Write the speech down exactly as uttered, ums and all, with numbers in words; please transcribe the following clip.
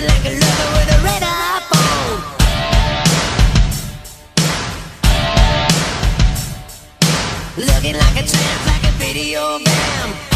like a lover with a red iPhone. Looking like a tramp, like a video game.